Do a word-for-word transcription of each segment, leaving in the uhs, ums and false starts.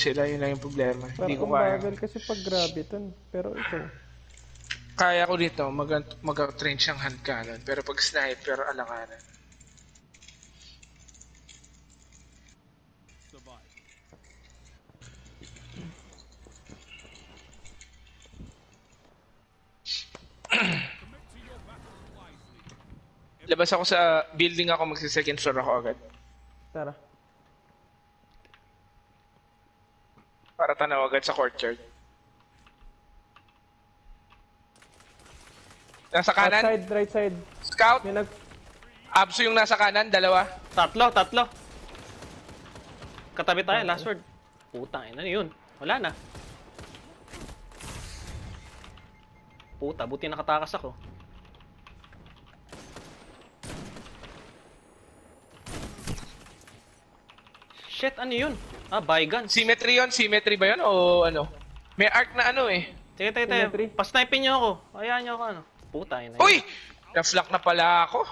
sila, yun lang yung problema. Hindi ko Parang kaya. bagal kasi pag graviton. Pero ito. Kaya ko dito, mag- mag-train siyang hand cannon. Pero pag sniper, alanganan. Labas ako sa building ako, magsi-second floor ako agad. Tara. Para tanaw agad sa courtyard. Nasa kanan? Outside, right side. Scout? May nag... Abso yung nasa kanan, dalawa. Tatlo, tatlo. Katabi tayo, last word. Putang ina yun. Wala na. Puta, buti nakatakas ako. Shit, ano yun? Ah, bygone. Symmetry yun? Symmetry ba yun? O ano? May arc na ano eh. Sige, sige, Symmetry. sige. Pa-snipe nyo ako. Hayaan nyo ako ano. Puta, ina. Uy! Na-flak na pala ako.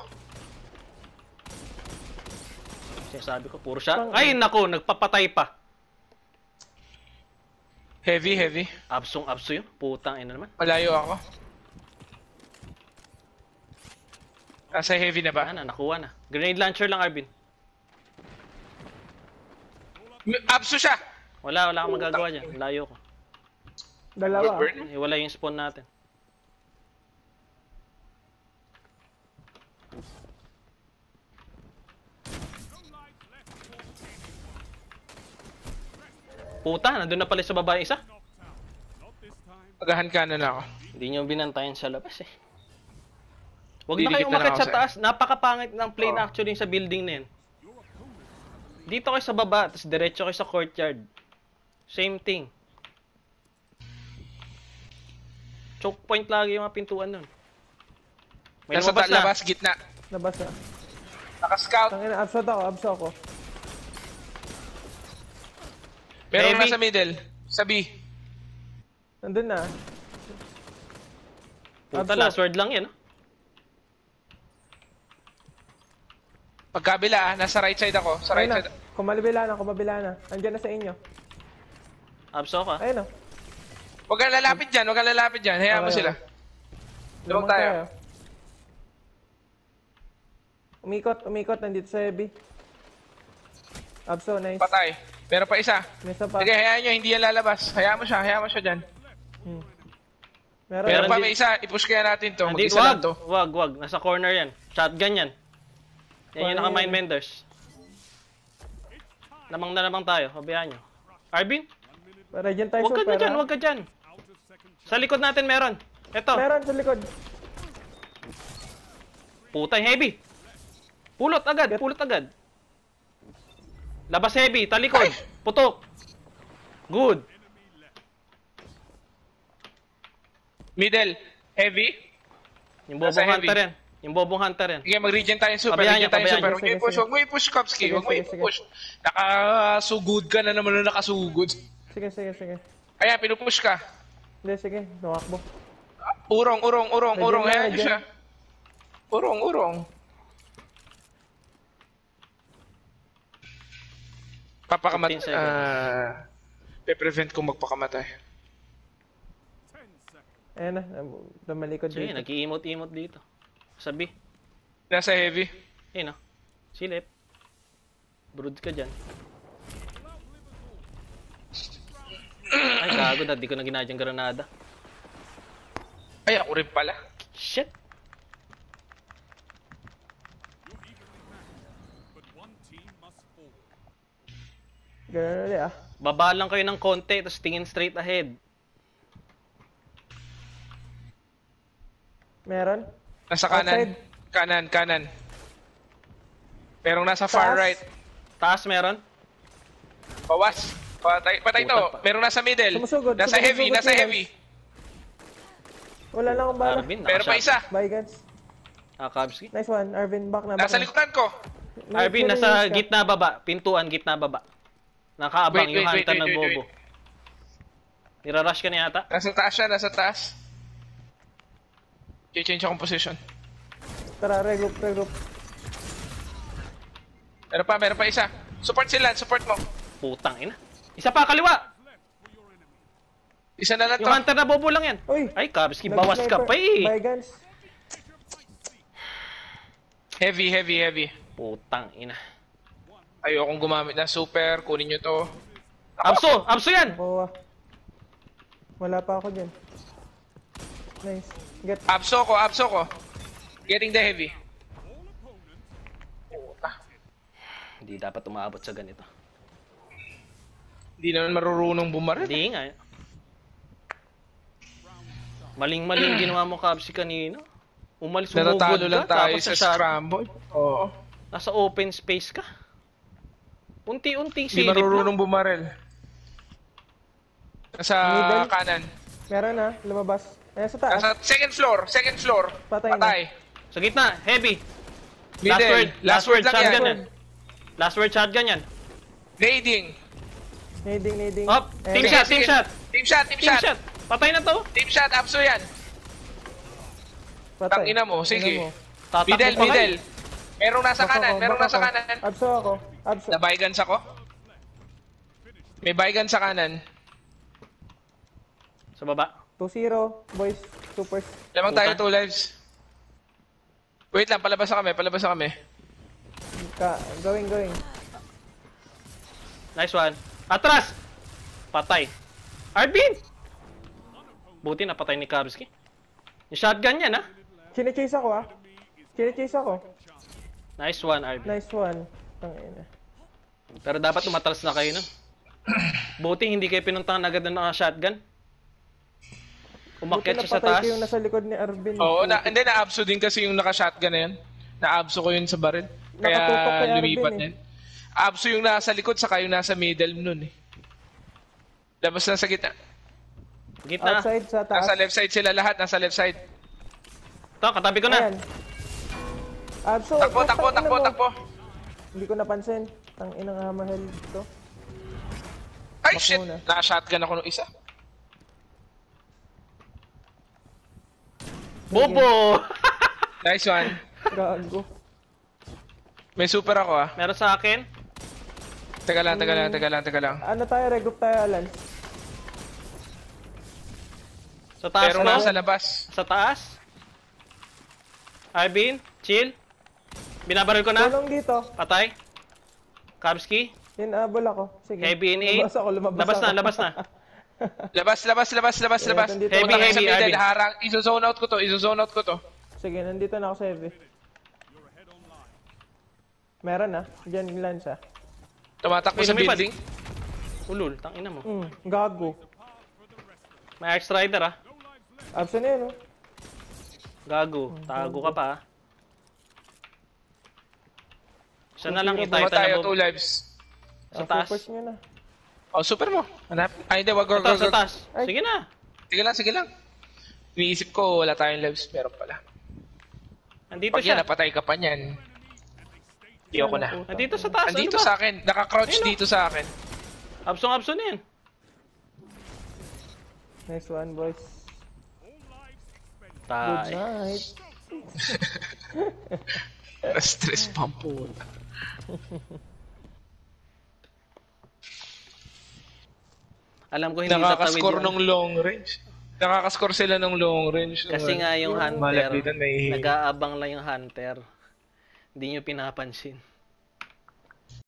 Sinasabi ko, puro siya. Ay, naku, nagpapatay pa. Heavy, heavy. Absong abso yun. Putang ina naman. Malayo ako. Nasa heavy na ba? Wala na, nakuha na. Grenade launcher lang, Arvin. Abso siya! Wala, wala akong magagawa dyan. Layo ko. Dalawa. Burn? Iwala yung spawn natin. Puta, nandun na pala sa baba yung isa. Magahan ka na na ako. Hindi nyo binantayan sa labas eh. Huwag na Didikit kayo na umakit lang sa ako taas. Napakapangit ng plane Oh. actually sa building na yun. Dito kayo sa baba, tapos diretso kayo sa courtyard. Same thing. Choke point lagi yung mga pintuan nun. May Nasa lumabas ta- na. labas, gitna. Nabasa. Naka-scout. Tangina, absot ako, absot ako. Meron Heavy. nasa middle. Sa B. Nandun na. Puta, Abso. last word lang yan. ah. Pagkabila ah, nasa right side ako. Sa right Ayun side. na. Kumalibila na, kumabila na. Andyan na sa inyo. Abso ka. Ayun na. Huwag kang lalapit dyan, huwag kang lalapit dyan. Hayaan mo Okay, sila. okay. Lumang Lumang tayo. Umikot, umikot. Nandito sa heavy. Abso, nice. Patay. Meron pa isa. May isa pa. Sige, hayaan nyo, hindi yan lalabas. Hayaan mo siya, hayaan mo siya dyan. Hmm. Meron. Meron pa, din- may isa. I-push kaya natin to. Hindi, Mag-isa lang wag, to. wag, wag. Nasa corner yan. Shotgun yan. Yan yung Corner naka-mine yan. menders. Lamang na lamang tayo. Habayaan nyo. Arvin, Para dyan tayo wag ka super, na dyan, ha? wag ka dyan. Sa likod natin meron. Eto. Meron sa likod. Putay, heavy. Pulot agad, pulot agad. Labas heavy, talikod. Putok. Good. Middle. Heavy. Yung Nasa bobong heavy. hunter yan. Yung bobong hunter yan. Sige, mag-regen tayo super. Pabayaan Regen nyo, tayo pabayaan super. nyo. Huwag mo Sige, i-push, sige. huwag mo i-push, Kopsky. Sige, Huwag mo sige, sige. i-push. Nakasugod ka na naman na nakasugod. Sige, sige, sige. Ayan, pinupush ka. Hindi, sige. Nawakbo. Urong, urong, urong, Regen urong. na, Hayaan nyo regen. siya. Urong, urong. Papakamat. fifteen seconds. Ah... pe-prevent kong magpakamatay. Ayan na. Tumalikod Sige, dito. nag-iimot-imot dito. Sabi. Nasa heavy. Ayun o. Silip. Brood ka dyan. Ay, gago na. Di ko na ginadyang granada. Ay, ako rin pala. Shit. Ganun ulit, ah. Baba lang kayo ng konti, tapos tingin straight ahead. Meron? Nasa kanan. Outside. Kanan, kanan. Merong nasa far Taas. right. Taas meron? Bawas. Patay, patay to. Puta pa. Merong nasa middle. Sumusugod, Nasa sumusugod heavy, nasa yun. heavy. Wala lang akong bala. Arvin, Meron pa isa. Bye, guys. Ah, Kabski. Nice one. Arvin, back na. back Nasa na. likuran ko. May- Arvin, may nasa release ka. gitna baba. Pintuan, gitna baba. Nakaabang Wait, yung wait, wait, hunter wait, na wait, bobo. Nirarush ka niya yata? Nasa taas siya, nasa taas. I-change akong position. Tara, regroup, regroup. Meron pa, meron pa isa. Support sila, support mo. Putang ina. Isa pa, kaliwa! Isa na lang to. Yung hunter na bobo lang yan. Uy! Ay, Kabski, bawas ka Nag-sniper. pa eh. Buy guns. Heavy, heavy, heavy. Putang ina. Ayokong gumamit ng super. Kunin nyo to. Abso! Abso yan! Nakuha. Wala pa ako dyan. Nice. Get. Abso ko, abso ko. Getting the heavy. Hindi dapat umaabot sa ganito. Hindi naman marurunong bumaril. Hindi nga. eh. Maling-maling ginawa mo, Kabsi, kanina. Umalis, umugod Natatalo ka, lang tayo tapos sa nasa- scramble. Oo. Nasa open space ka. Unti-unting Hindi silip marurunong lang. bumaril. Nasa Middle. kanan. Meron na. Lumabas. Ayan sa taas. Nasa second floor. Second floor. Patay na. Patay. Sa gitna, heavy. Last Middle. word, last word, lang shotgun yan. yan. Last word, shotgun yan. Nading. Nading, nading. Up, Ayan. team Sige, shot, sige. team shot. Team shot, team, Team shot. shot. Patay na to. Team shot, abso yan. Patay. Tangina mo, sige. Ina mo. Tatakbo Middle, pa middle. kayo. Merong nasa Back kanan, ako, merong back nasa ako. kanan. Abso ako. Abso. Nabaygans ako. May baygan sa kanan. Sa baba. two zero. Boys. Supers. Lamang Puta. tayo, two lives. Wait lang, palabas na kami, palabas na kami. Ka. Going, going. Nice one. Atras! Patay. Arbin! Buti na patay ni Kabski. Yung shotgun yan, ha? Chine-chase ako ah. Chine-chase ako. Nice one, Arbin. Nice one. Tangina. Pero dapat umatras na kayo nun. Buti hindi kayo pinuntahan agad ng mga shotgun. Buti Umakyat siya sa napatay taas. ko yung nasa likod ni Arvin. Oo, na, hindi, na-abso din kasi yung naka-shotgun na yan. Na-abso ko yun sa baril. Nakatutok kay Kaya Arvin lumipat eh. yan. Abso yung nasa likod, saka yung nasa middle nun eh. Labas na sa gitna. Gitna. Outside sa taas. Nasa left side sila lahat, nasa left side. Ito, katabi ko na. Ayan. Abso. Takbo, oh, takbo, tangina takbo, mo. takbo. Hindi ko napansin. Tang inang hamahel to. Ay, Bak shit! muna. Naka-shotgun ako nung isa. Bobo! Nice one. Gago. May super ako ah. Meron sa akin. Teka lang, teka lang, teka lang, teka lang. Ano tayo? Regroup tayo, Alan. Sa taas Pero ko. nasa labas. Sa taas. Arbin, chill. Binabaril ko na. Tulong dito. Patay. Kabski. Inabol ako. Sige. Heavy in eight. Lumabas ako, lumabas Labas ako. na, labas na. Labas, labas, labas, labas, Yeah, labas. nandito Heavy, Punta kayo sa heavy, middle, Arvin. harang. Iso-zone out ko to, iso-zone out ko to. Sige, nandito na ako sa heavy. Meron na. Diyan yung lance ah. Tumatakbo May sa lumipad. building. Ulul, tangina mo. Mm, gago. May Axe Rider ah. Absent na yun oh. Gago, tago ka pa ah. Siya na lang Kung itay Tumawa tayo, na two mo. lives. Sa Ah, taas. supers nyo na. Oh, super mo. Hanap. Ay, hindi, wag, wag, Sa taas, wag. sa wag. taas. Ay. Sige na. Sige lang, sige lang. Iniisip ko, wala tayong lives. Meron pala. Nandito Pag yan, siya. napatay ka pa niyan. Iyoko na. Nandito sa taas. Andito ano ba? sa akin. Naka-crouch Ayun, oh. dito sa akin. Absong-absong na yan. Nice one, boys. Good Tay. night. Stress pump po. Alam ko hindi tatawid Nakakascore yun. ng long range. Nakakascore sila ng long range. Kasi nga yung hunter, Malapitan, may nag-aabang lang yung hunter. Hindi nyo pinapansin.